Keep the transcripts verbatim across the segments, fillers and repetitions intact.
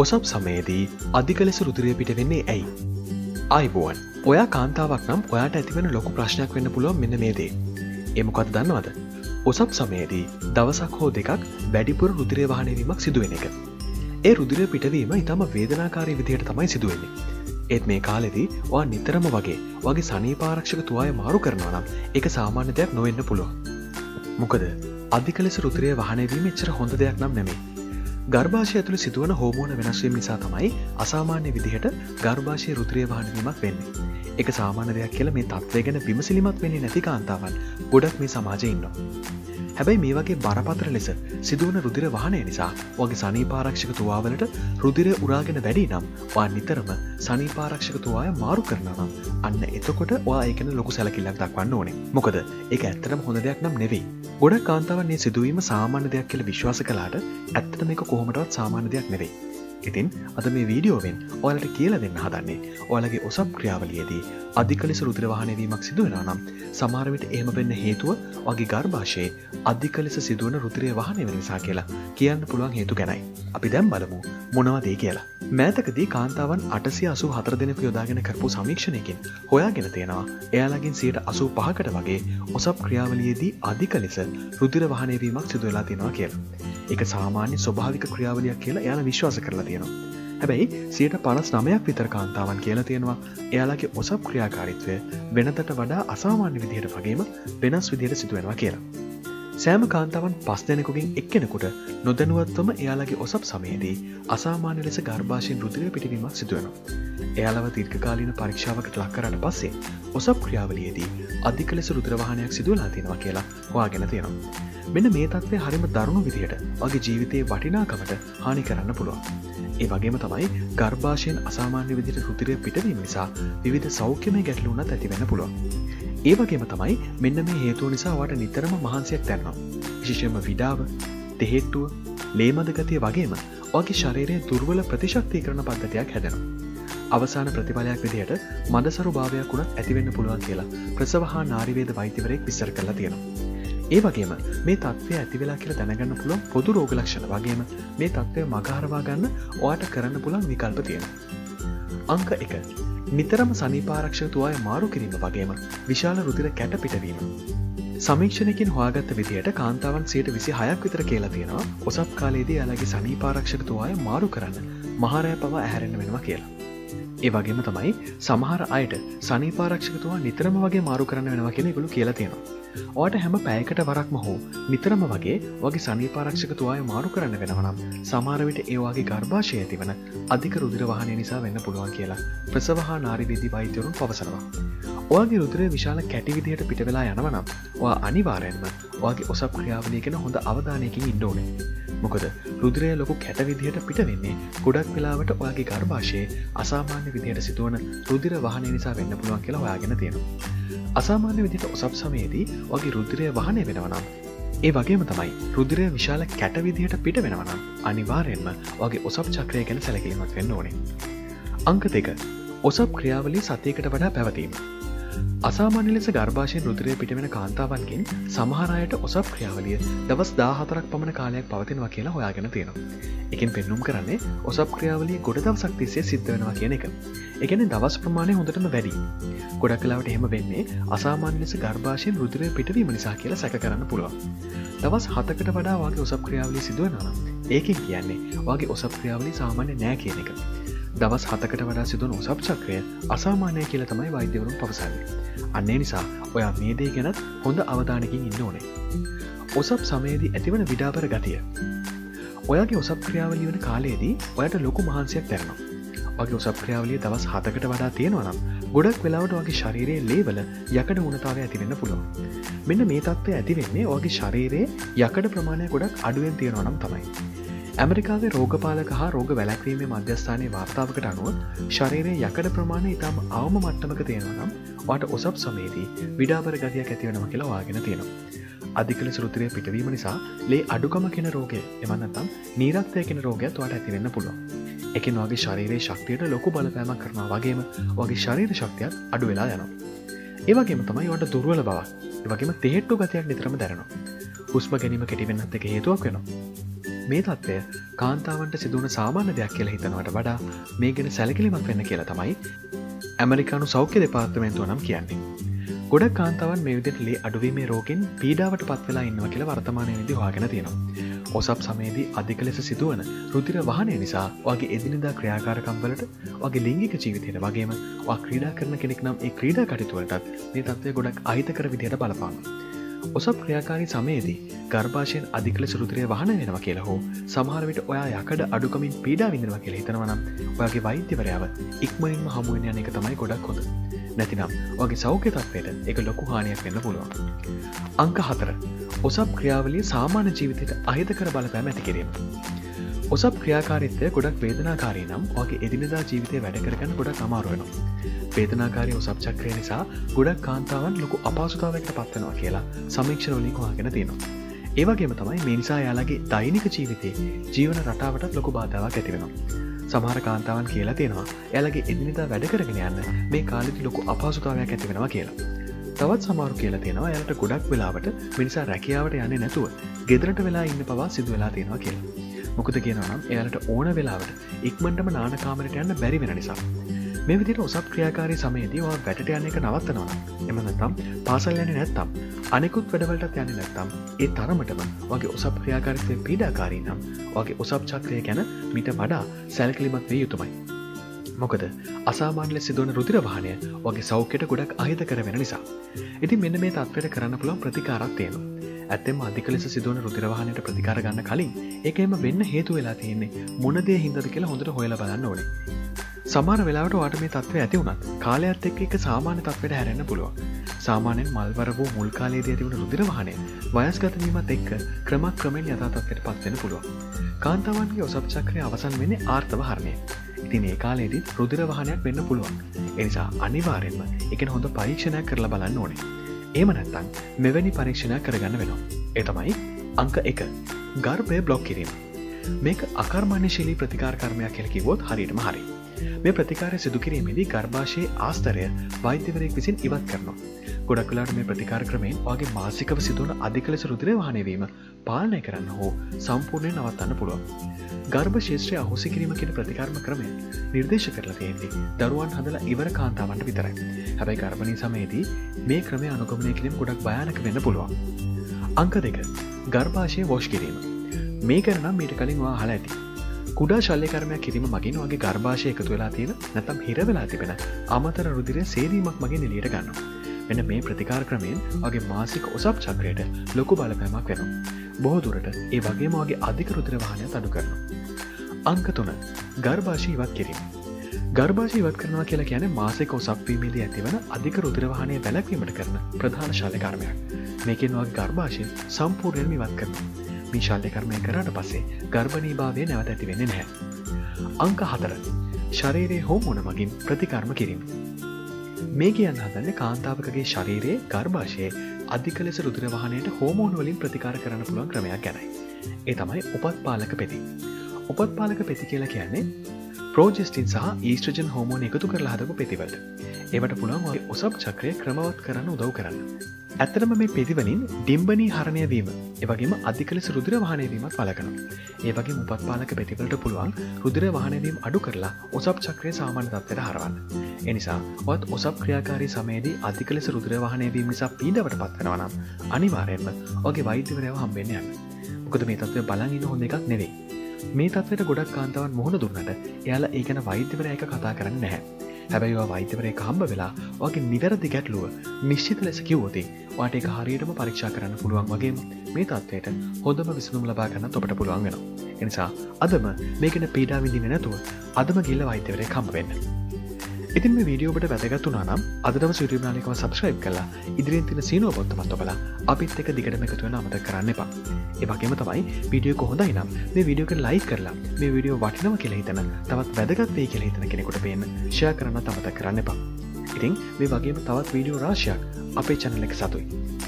ඔසප් සමයේදී අධික ලෙස රුධිරය පිට වෙන්නේ ඇයි? ආයිබෝවන්. ඔයා කාන්තාවක් නම් ඔයාට ඇතිවෙන ලොකු ප්‍රශ්නයක් වෙන්න පුළුවන් මෙන්න මේ දේ. ඒ මොකක්ද දන්නවද? ඔසප් සමයේදී දවසක් හෝ දෙකක් වැඩිපුර රුධිරය වහනය වීමක් සිදු වෙන එක. ඒ රුධිරය පිටවීම ඊටම වේදනාකාරී විදිහට තමයි සිදු වෙන්නේ. ඒත් මේ කාලෙදී ඔයා නිතරම වගේ ඔයාගේ සනීපාරක්ෂක තුවාල මාරු කරනවා නම් ඒක සාමාන්‍ය දෙයක් නොවෙන්න පුළුවන්. මොකද අධික ලෙස රුධිරය වහනය වීම එච්චර හොඳ දෙයක් නම් නෙමෙයි. ගර්භාෂය ඇතුළේ සිදුවන හෝමෝන වෙනස් වීම නිසා තමයි අසාමාන්‍ය විදිහට ගර්භාෂයේ රුධිරය වහන වීමක් වෙන්නේ. ඒක සාමාන්‍ය දෙයක් කියලා මේ තත්ත්වය ගැන විමසිලිමත් වෙන්නේ නැති කාන්තාවන් ගොඩක් මේ සමාජයේ ඉන්නවා. හැබැයි මේ වගේ බරපතල ලෙස සිදුවන රුධිර වහනය නිසා ඔයාගේ සනීපාරක්ෂක තුවාවලට රුධිරය උරාගෙන වැඩි නම් ඔයා නිතරම සනීපාරක්ෂක තුවාල මාරු කරනවා නම් අන්න එතකොට ඔයා ඒකන ලොකු සැලකිල්ලක් දක්වන්න ඕනේ. මොකද ඒක ඇත්තටම හොඳ දෙයක් නම් නෙවෙයි. ගොඩක් කාන්තාවන් මේ සිදුවීම සාමාන්‍ය දෙයක් කියලා විශ්වාස කළාට ඇත්තට මේක කොහොමදවත් සාමාන්‍ය දෙයක් නෙවෙයි. ඉතින් අද මේ වීඩියෝවෙන් ඔයාලට කියලා දෙන්න හදන්නේ ඔයාලගේ ඔසප් ක්‍රියාවලියේදී අධික ලෙස රුධිර වහනය වීමක් සිදු වෙනවා නම් සමහර විට එහෙම වෙන්න හේතුව ඔයාගේ ගර්භාෂයේ අධික ලෙස සිදුවන රුධිරය වහනය වෙන නිසා කියලා කියන්න පුළුවන් හේතු ගැනයි. අපි දැන් බලමු මොනවද ඒ කියලා. මෑතකදී කාන්තාවන් අටසිය අසූ හතර දෙනෙකු යොදාගෙන කරපු සමීක්ෂණයකින් හොයාගෙන තියෙනවා එයාලගෙන් සියයට අසූ පහකට වගේ ඔසප් ක්‍රියාවලියේදී අධික ලෙස රුධිර වහනය වීමක් සිදු වෙලා තියෙනවා කියලා. ඒක සාමාන්‍ය ස්වභාවික ක්‍රියාවලියක් කියලා එයාලා විශ්වාස කරලා තියෙනවා. හැබැයි සියයට පනස් නවයක් විතර කාන්තාවන් කියලා තියෙනවා එයාලගේ ඔසප් ක්‍රියාකාරීත්වය වෙනතට වඩා අසාමාන්‍ය විදිහට වගේම වෙනස් විදිහට සිදු වෙනවා කියලා. සෑම කාන්තාවන් පස් දෙනෙකුගෙන් එක්කෙනෙකුට නොදැනුවත්වම එයාලගේ ඔසප් සමයේදී අසාමාන්‍ය ලෙස ගර්භාෂයෙන් රුධිරය පිටවීමක් සිදු වෙනවා. එයාලව දීර්ඝකාලීන පරීක්ෂාවකට ලක් කරාට පස්සේ ඔසප් ක්‍රියාවලියේදී අධික ලෙස රුධිර වහනයක් සිදු වෙලා තියෙනවා කියලා හොයාගෙන තියෙනවා. මෙන්න මේ තත්ත්වය හරිම දරුණු විදිහට ඔයාගේ ජීවිතයේ වටිනාකමට හානි කරන්න පුළුවන්. ඒ වගේම තමයි ගර්භාෂයෙන් අසාමාන්‍ය විදිහට රුධිරය පිටවීම නිසා විවිධ සෞඛ්‍යමය ගැටලු උනත් ඇති වෙන්න පුළුවන්. ඒ වගේම තමයි මෙන්න මේ හේතුව නිසා ඔයාට නිතරම මහන්සියක් දැනෙනවා. විශේෂයෙන්ම විඩාව, තෙහෙට්ටුව, ලේමද ගතිය වගේම ඔයාගේ ශරීරයේ දුර්වල ප්‍රතිශක්තිකරණ පද්ධතියක් හැදෙනවා. අවසාන ප්‍රතිඵලයක් විදිහට මදසරු භාවයක් උනත් ඇති වෙන්න පුළුවන් කියලා ප්‍රසව හා නාරිවේද වෛද්‍යවරයෙක් විස්තර කරලා තියෙනවා. ඒ වගේම මේ තත්ත්වය ඇති වෙලා කියලා දැනගන්න පුළුවන් පොදු රෝග ලක්ෂණ වගේම මේ තත්ත්වය මගහරවා ගන්න ඔයාට කරන්න පුළුවන් විකල්ප තියෙනවා. අංක එක. නිතරම සනීපාරක්ෂක තුවාල මාරු කිරීම වගේම විශාල රුධිර කැට පිටවීම. සමීක්ෂණයකින් හොයාගත්ත විදිහට කාන්තාවන් සියයට විසි හයක් විතර කියලා තියෙනවා ඔසප් කාලයේදී එයාලගේ සනීපාරක්ෂක තුවාල මාරු කරන්න මහරෑ පවා ඇහැරෙන්න වෙනවා කියලා. ඒ වගේම තමයි සමහර අයට සනීපාරක්ෂක තුවාල නිතරම වගේ මාරු කරන්න වෙනවා කියලා ඒගොල්ලෝ කියලා තියෙනවා. ඔයාට හැම පැයකට වරක්ම හෝ නිතරම වගේ ඔයාගේ සනීපාරක්ෂක තුවාල මාරු කරන්න වෙනවා නම් සමහර විට ඒ ඔයාගේ ගර්භාෂයේ ඇතිවන අධික රුධිර වහනය නිසා වෙන්න පුළුවන් කියලා ප්‍රසව හා නාරිවේදී වෛද්‍යවරුන් පවසනවා. ඔයාගේ රුධිරය විශාල කැටි විදිහට පිට වෙලා යනවා නම් ඔයා අනිවාර්යෙන්ම ඔයාගේ ඔසප් ක්‍රියාවලිය ගැන හොඳ අවධානයකින් ඉන්න ඕනේ. මොකද රුධිරය ලොකු කැට විදිහට පිට වෙන්නේ ගොඩක් වෙලාවට ඔයාගේ ගර්භාෂයේ අසාමාන්‍ය විදිහට සිදුවන රුධිර වහනය නිසා වෙන්න පුළුවන් කියලා හොයාගෙන තියෙනවා. අසාමාන්‍ය විදිහට ඔසප් සමයේදී ඔයාගේ රුධිරය වහනය වෙනවා නම් ඒ වගේම තමයි රුධිරය විශාල කැට විදිහට පිට වෙනවා නම් අනිවාර්යෙන්ම ඔයාගේ ඔසප් චක්‍රය ගැන සැලකිලිමත් වෙන්න ඕනේ. අංක දෙක. ඔසප් ක්‍රියාවලිය සතියකට වඩා පැවතීම. අසාමාන්‍ය ලෙස ගර්භාෂයෙන් රුධිරය පිට වෙන කාන්තාවන්ගෙන් සමහර අයට ඔසප් ක්‍රියාවලිය දවස් දාහතරක් පමණ කාලයක් පවතිනවා කියලා හොයාගෙන තියෙනවා. එකෙන් පෙන්නුම් කරන්නේ ඔසප් ක්‍රියාවලිය ගොඩ දවසක් තිස්සේ සිද්ධ වෙනවා කියන එක. ඒ කියන්නේ දවස් ප්‍රමාණය හොඳටම වැඩි. ගොඩක් වෙලාවට එහෙම වෙන්නේ අසාමාන්‍ය ලෙස ගර්භාෂයෙන් රුධිරය පිටවීම නිසා කියලා සැක කරන්න පුළුවන්. දවස් හතකට වඩා ඔයාගේ ඔසප් ක්‍රියාවලිය සිදු වෙනවා නම් ඒකෙන් කියන්නේ ඔයාගේ ඔසප් ක්‍රියාවලිය සාමාන්‍ය නෑ කියන එක. දවස් හතකට වඩා සිදුවන ඔසප් චක්‍රය අසාමාන්‍යයි කියලා තමයි වෛද්‍යවරුන් පවසන්නේ. අන්න ඒ නිසා ඔයා මේ දේ ගැන හොඳ අවධානයකින් ඉන්න ඕනේ. ඔසප් සමයේදී ඇතිවන විඩාබර ගතිය. ඔයාගේ ඔසප් ක්‍රියාවලිය වෙන කාලයේදී ඔයාට ලොකු මහන්සියක් දැනෙනවා. ඔයාගේ ඔසප් ක්‍රියාවලිය දවස් හතකට වඩා තියෙනවා නම් ගොඩක් වෙලාවට ඔයාගේ ශරීරයේ ලේවල යකඩ උණතාවය ඇති වෙන්න පුළුවන්. මෙන්න මේ තත්ත්වය ඇති වෙන්නේ ඔයාගේ ශරීරයේ යකඩ ප්‍රමාණය ගොඩක් අඩුවෙන් තියෙනවා නම් තමයි. ඇමරිකාවේ රෝගපාලක හා රෝග වැළැක්වීමේ මධ්‍යස්ථානයේ වාර්තාවකට අනුව ශරීරයේ යකඩ ප්‍රමාණය ඉතාම අවම මට්ටමක තියෙනවා නම් ඔයාට ඔසප් සමයේදී විඩාබර ගතියක් ඇති වෙනවා කියලා හොයාගෙන තියෙනවා. අධික ලෙස රුධිරය පිටවීම නිසා ලේ අඩුකම කියන රෝගය එමන් නැත්නම් නීරක්තය කියන රෝගයත් ඔයාට ඇති වෙන්න පුළුවන්. ඒකෙන් ඔයාගේ ශරීරයේ ශක්තියට ලොකු බලපෑමක් කරනවා වගේම ඔයාගේ ශරීර ශක්තියත් අඩු වෙලා යනවා. ඒ වගේම තමයි ඔයාට දුර්වල බවක්, ඒ වගේම තෙහෙට්ටු ගතියක් නිතරම දැනෙනවා. හුස්ම ගැනීම කෙටි වෙන්නත් එක හේතුවක් වෙනවා. මේ තත්ත්වය කාන්තාවන්ට සිදුවන සාමාන්‍ය දෙයක් කියලා හිතනවට වඩා මේ ගැන සැලකිලිමත් වෙන්න කියලා තමයි ඇමරිකානු සෞඛ්‍ය දෙපාර්තමේන්තුව නම් කියන්නේ. ගොඩක් කාන්තාවන් මේ විදිහට ලේ අඩුවීමේ රෝගෙන් පීඩාවට පත් වෙලා ඉන්නවා කියලා වර්තමානයේදී හොයාගෙන තියෙනවා. ඔසප් සමයේදී අධික ලෙස සිදුවන රුධිර වහනය නිසා ඔයාගේ එදිනෙදා ක්‍රියාකාරකම් වලට ඔයාගේ ලිංගික ජීවිතයට වගේම ඔයා ක්‍රීඩා කරන කෙනෙක් නම් ඒ ක්‍රීඩා කටයුතු වලටත් මේ තත්ත්වය ගොඩක් අහිතකර විදිහට බලපානවා. ඔසප් ක්‍රියාකාරී සමයේදී ගර්භාෂයෙන් අධික ලෙස රුධිරය වහන වෙනවා කියලා හෝ සමහර විට ඔයා යකඩ අඩුකමින් පීඩා විඳිනවා කියලා හිතනවා නම් ඔයාගේ වෛද්‍යවරයාව ඉක්මනින්ම හමු වෙන්න යන එක තමයි ගොඩක් හොඳ. නැතිනම් ඔයාගේ සෞඛ්‍ය තත්ත්වයට ඒක ලොකු හානියක් වෙන්න පුළුවන්. අංක හතර. ඔසප් ක්‍රියාවලිය සාමාන්‍ය ජීවිතයට අහිතකර බලපෑම ඇති කිරීම. ඔසප් ක්‍රියාකාරීත්වය ගොඩක් වේදනාකාරී නම් ඔයාගේ එදිනෙදා ජීවිතය වැඩ කරගන්න ගොඩක් අමාරු වෙනවා. වේදනාකාරී ඔසප් චක්‍රය නිසා ගොඩක් කාන්තාවන් ලොකු අපහසුතාවයකට පත් වෙනවා කියලා සමීක්ෂණ වලින් හොයාගෙන තියෙනවා. ඒ වගේම තමයි මේ නිසා එයාලගේ දෛනික ජීවිතයේ ජීවන රටාවටත් ලොකු බාධාවක් ඇති වෙනවා. සමහර කාන්තාවන් කියලා තියෙනවා එයාලගේ එදිනෙදා වැඩ කරගෙන යන්න මේ කාලෙදි ලොකු අපහසුතාවයක් ඇති වෙනවා කියලා. තවත් සමහරු කියලා තියෙනවා එයාලට ගොඩක් වෙලාවට මිනිසා රැකියාවට යන්නේ නැතුව ගෙදරට වෙලා ඉන්න පවා සිදු වෙලා තියෙනවා කියලා. මොකද කියනවා නම් එයාලට ඕන වෙලාවට ඉක්මනටම නාන කාමරයට යන්න බැරි වෙන නිසා. මේ විදිහට ඔසප් ක්‍රියාකාරී සමයේදී ඔයා වැඩට යන එක නවත්තනවා නම් එහෙම නැත්නම් පාසල් යන්නේ නැත්නම් අනෙකුත් වැඩවලටත් යන්නේ නැත්නම් ඒ තරමටම ඔයාගේ ඔසප් ක්‍රියාකාරීත්වය පීඩාකාරී නම් ඔයාගේ ඔසප් චක්‍රය ගැන මීට වඩා සැලකිලිමත් විය යුතුමයි. මොකද අසාමාන්‍ය ලෙස සිදුවන රුධිර වහනය ඔයාගේ සෞඛ්‍යයට ගොඩක් අහිතකර වෙන නිසා. ඉතින් මෙන්න මේ තත්ත්වයට කරන්න පුළුවන් ප්‍රතිකාරයක් තියෙනවා. ඇත්තෙන්ම අධික ලෙස සිදුවන රුධිර වහනයට ප්‍රතිකාර ගන්න කලින් ඒකෙම වෙන්න හේතු වෙලා තියෙන්නේ මොන දේ හින්දාද කියලා හොඳට හොයලා බලන්න ඕනේ. සමහර වෙලාවට ඔයාට මේ තත්ත්වය ඇති වුණත් කාලයත් එක්ක ඒක සාමාන්‍ය තත්ත්වයට හැරෙන්න පුළුවන්. සාමාන්‍යයෙන් මල්වර වූ මුල් කාලයේදී ඇති වුණ රුධිර වහනය වයස්ගත වීමත් එක්ක ක්‍රමක්‍රමයෙන් යථා තත්ත්වයට පත් වෙන්න පුළුවන්. කාන්තාවන්ගේ ඔසප් චක්‍රය අවසන් වෙන්නේ ආර්තව හරණය. ඉතින් ඒ කාලේදී රුධිර වහනයක් වෙන්න පුළුවන්. ඒ නිසා අනිවාර්යෙන්ම ඒකෙන් හොඳ පරීක්ෂණයක් කරලා බලන්න ඕනේ. එහෙම නැත්නම් මෙවැනි පරීක්ෂණයක් කරගන්න වෙනවා. ඒ තමයි අංක එක. ගර්භය බ්ලොක් කිරීම. මේක අකර්මණ්‍යශීලී ප්‍රතිකාර කර්මයක් කියලා කිව්වොත් හරියටම හරියි. මේ ප්‍රතිකාරය සිදු කිරීමේදී ගර්භාෂයේ ආස්තරය වෛද්‍යවරයෙක් විසින් ඉවත් කරනවා. ගොඩක් වෙලාවට මේ ප්‍රතිකාර ක්‍රමයෙන් ඔයාගේ මාසිකව සිදුවන අධික ලෙස රුධිර වහනය වීම පාලනය කරන්න හෝ සම්පූර්ණයෙන් නවත්තන්න පුළුවන්. ගර්භ ශේෂ්ත්‍රය අහෝසි කිරීම කියන ප්‍රතිකාරම ක්‍රමය නිර්දේශ කරලා තියෙන්නේ දරුවන් හදලා ඉවර කාන්තාවන්ට විතරයි. හැබැයි ගර්භණී සමයේදී මේ ක්‍රමය අනුගමනය කිරීම ගොඩක් භයානක වෙන්න පුළුවන්. අංක දෙක. ගර්භාෂය වොෂ් කිරීම. මේ ගැන නම් මීට කලින් ඔයා අහලා ඇති. කුඩා ශල්‍ය කර්මයක් කිරීම මගින් ඔයාගේ ගර්භාෂය එකතු වෙලා තියෙන නැත්නම් හිර වෙලා තිබෙන අමතර රුධිරය සේදීමක් මගින් එළියට ගන්නවා. මෙන්න මේ ප්‍රතිකාර ක්‍රමයෙන් ඔයාගේ මාසික ඔසප් චක්‍රයට ලොකු බලපෑමක් වෙනවා. බොහෝ දුරට ඒ වගේම ඔයාගේ අධික රුධිර වහනයත් අඩු කරනවා. අංක තුන. ගර්භාෂය ඉවත් කිරීම. ගර්භාෂය ඉවත් කරනවා කියලා කියන්නේ මාසික ඔසප් වීමේදී ඇතිවන අධික රුධිර වහනය වැළැක්වීමට කරන ප්‍රධාන ශල්‍ය කර්මයක්. මේකෙන් ඔයාගේ ගර්භාෂය සම්පූර්ණයෙන්ම ඉවත් කරනවා. මේ ශල්‍ය කර්මය කරාට පස්සේ ගර්භණීභාවය නැවත ඇති වෙන්නේ නැහැ. අංක හතර. ශරීරයේ හෝමෝන මගින් ප්‍රතිකර්ම කිරීම. මේ කියන්න හදන්නේ කාන්තාවකගේ ශරීරයේ ගර්භාෂයේ අධික ලෙස රුධිර වහනයට හෝමෝන වලින් ප්‍රතිකාර කරන්න පුළුවන් ක්‍රමයක් ගැනයි. ඒ තමයි උපත්පාලක පෙති. උපත්පාලක පෙති කියලා කියන්නේ ප්‍රෝජෙස්ටින් සහ ඊස්ට්‍රජන් හෝමෝන එකතු කරලා හදපු පෙතිවලට. ඒවට පුළුවන් ඔයාගේ ඔසප් චක්‍රය ක්‍රමවත් කරන්න උදව් කරන්න. ඇත්තටම මේ පෙතිවලින් ඩිම්බනී හරණය වීම, ඒ වගේම අධික ලෙස රුධිර වහනය වීමත් වළකනවා. ඒ වගේම උපත්පාලක පෙතිවලට පුළුවන් රුධිර වහනය වීම අඩු කරලා ඔසප් චක්‍රය සාමාන්‍ය තත්ත්වයට හරවන්න. ඒ නිසා ඔයත් ඔසප් ක්‍රියාකාරී සමයේදී අධික ලෙස රුධිර වහනය වීම නිසා පීඩාවට පත් වෙනවා නම් අනිවාර්යයෙන්ම ඔයාගේ වෛද්‍යවරයාව හම්බෙන්න යන්න. මොකද මේ තත්ත්වය බලන් ඉන්න හොඳ එකක් නෙවෙයි. මේ තත්ත්වයට ගොඩක් කාන්තාවන් මුහුණ දුන්නට එයාලා ඒ ගැන වෛද්‍යවරයා එක්ක කතා කරන්නේ නැහැ. හැබැයි ඔයා වෛද්‍යවරයෙක් හම්බ වෙලා ඔයාගේ නිවැරදි ගැටලුව නිශ්චිත ලෙස කිව්වොත් ඔයාට ඒක හරියටම පරීක්ෂා කරන්න පුළුවන් වගේම මේ තත්ත්වයට හොඳම විසඳුම ලබා ගන්නත් ඔබට පුළුවන් වෙනවා. ඒ නිසා අදම මේක ගැන පීඩා විඳින්නේ නැතුව අදම ගිහිල්ලා වෛද්‍යවරයෙක් හම්බ වෙන්න. ඉතින් මේ වීඩියෝ ඔබට වැදගත් වුණා නම් අද දවස් YouTube channel එකම subscribe කරලා ඉදිරියෙන් තියෙන සීනුව පොත්තමත් ඔබලා අපිත් එක්ක දිගටම එකතු වෙන්න අමතක කරන්න එපා. ඒ වගේම තමයි වීඩියෝ එක හොඳයි නම් මේ වීඩියෝ එක like කරලා මේ වීඩියෝ වටිනවා කියලා හිතන තවත් වැදගත් වෙයි කියලා හිතන කෙනෙකුට පේන්න share කරන්නත් අමතක කරන්න එපා. ඉතින් මේ වගේම තවත් වීඩියෝ රාශියක් අපේ channel එක සතුයි.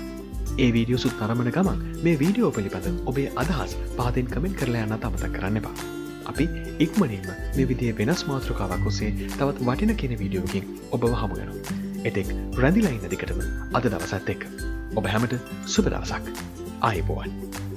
ඒ වීඩියෝ සුත් තරමන ගමන් මේ වීඩියෝ පිළිබඳ ඔබේ අදහස් පහතින් කමෙන්ට් කරලා යන්නත් අමතක කරන්න එපා. අපි ඉක්මනින්ම මේ විදිහේ වෙනස් මාතෘකාවක් ඔස්සේ තවත් වටින කෙන වීඩියෝකින් ඔබව හමු වෙනවා. එතෙක් රැඳිලා ඉන්න දිගටම අද දවසත් එක්ක ඔබ හැමට සුබ දවසක්. ආයුබෝවන්.